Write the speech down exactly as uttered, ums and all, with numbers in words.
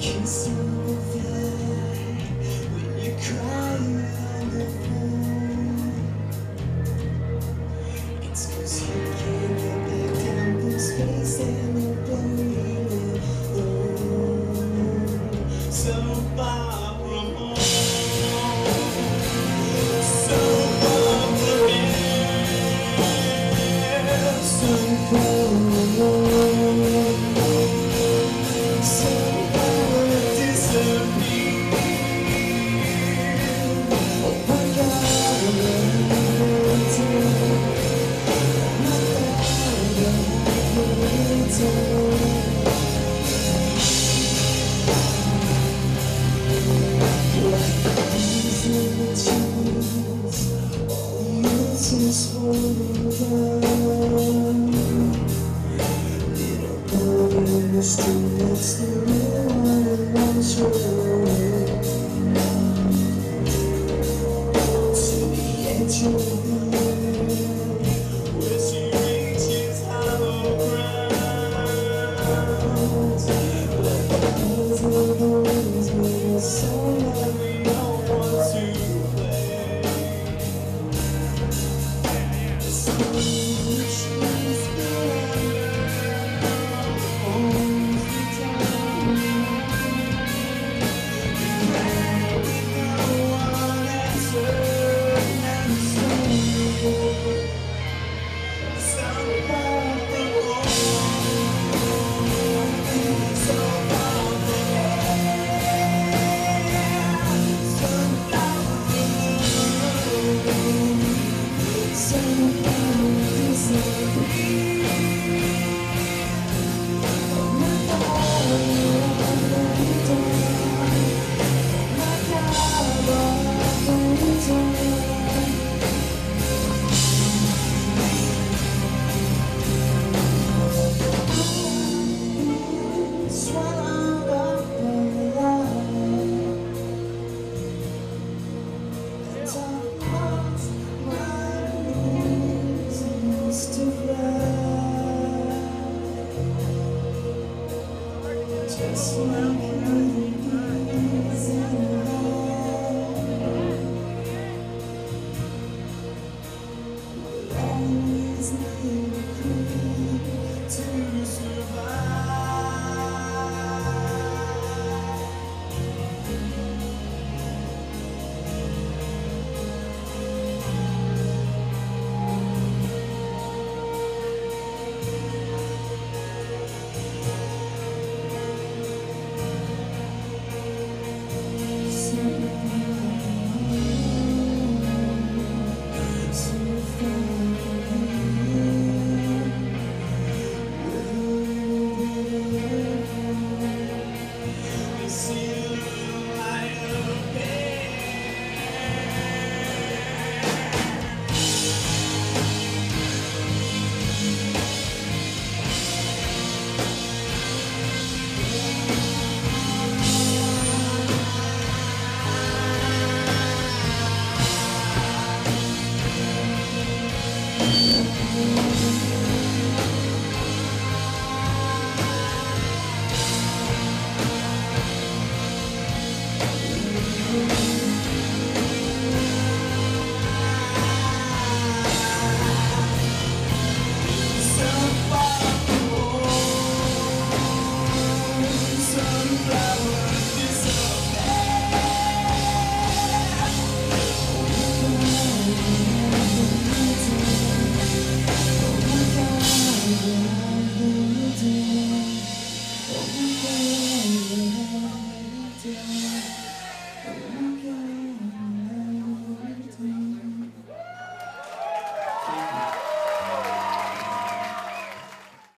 kiss on the fly when you cry on the phone. It's 'cause you can't get back down from space and you're blowing alone. So far from home, so far from here, so far alone. Just falling down, little boy in the street next to me, running one away to the edge of the land, where she reaches hollow ground. Let the eyes of the winds make a song that we don't want to play. Just like